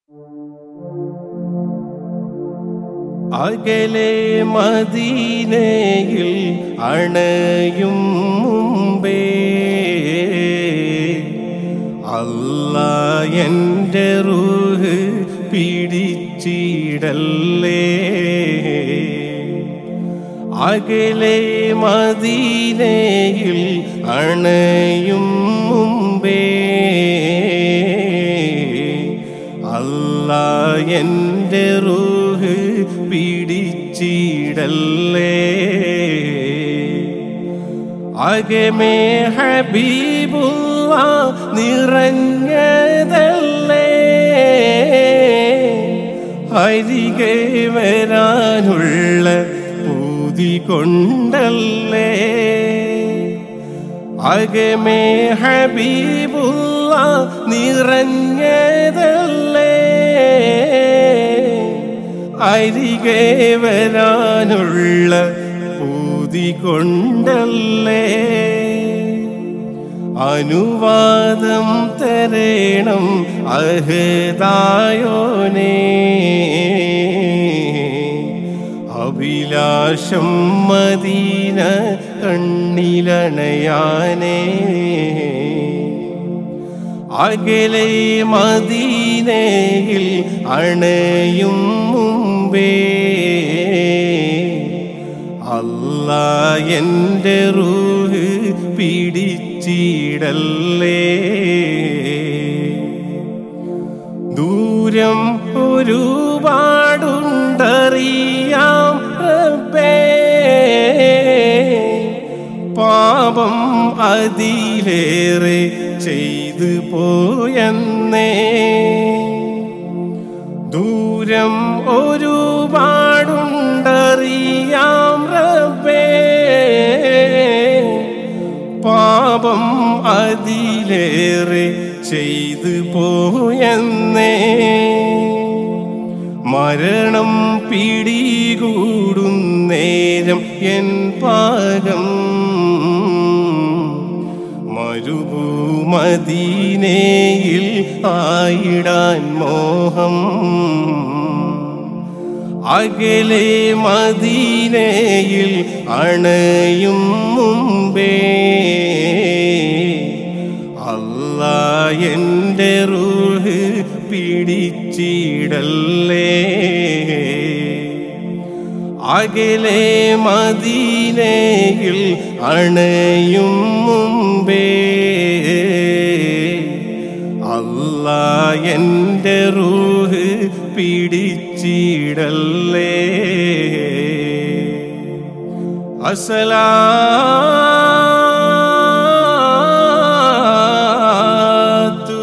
അകലെ മദീനയിൽ അണയും മുമ്പേ അല്ലാഹ് എൻ്റെ റൂഹ് പിടിച്ചിടല്ലേ. അകലെ മദീനയിൽ അണയും മുമ്പേ അല്ലാഹ് എൻ്റെ റൂഹ് പിടിച്ചിടല്ലേ. അകമേ ഹബീബുല്ലാഹ് നിറഞ്ഞതല്ലേ, അരികെ വരാനുള്ള പൂതി കൊണ്ടല്ലേ. അകമേ ഹബീബുല്ലാഹ് നിറഞ്ഞതല്ലേ, അരികെ വരാനുള്ള പൂതി കൊണ്ടല്ലേ. അനുവാദം തരേണം അഹദായോനേ, അഭിലാഷം മദീന കണ്ണിലണയാനേ. അകലെ മദീനയിൽ അണയും മുമ്പേ അല്ലാഹ് എൻ്റെ റൂഹ് പിടിച്ചിടല്ലേ. ദൂരം ഒരുപാടുണ്ടറിയാം റബ്ബേ, പാപം അതിലേറെ ചെയ്തു പോയെന്നേ. ദൂരം ഒരുപാടുണ്ടറിയാം റബ്ബേ, പാപം അതിലേറെ ചെയ്തു പോയെന്നേ. മരണം പിടികൂടുന്നേരം എൻ പാകം മരുഭൂമദീനയിൽ ആയിടാൻ മോഹം. അകലെ മദീനയിൽ അണയും മുമ്പേ അല്ലാഹ് എൻ്റെ റൂഹ് പിടിച്ചിടല്ലേ. അകലെ മദീനയിൽ അണയും മുമ്പേ അല്ലാഹ് എൻ്റെ റൂഹ് പിടിച്ചിടല്ലേ. അസ്സലാത്തു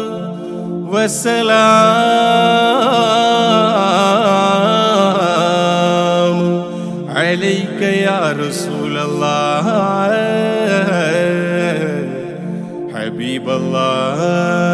വസ്സലാമു അലൈക യാ റസൂലല്ലാഹ് ഹബീബല്ലാഹ്.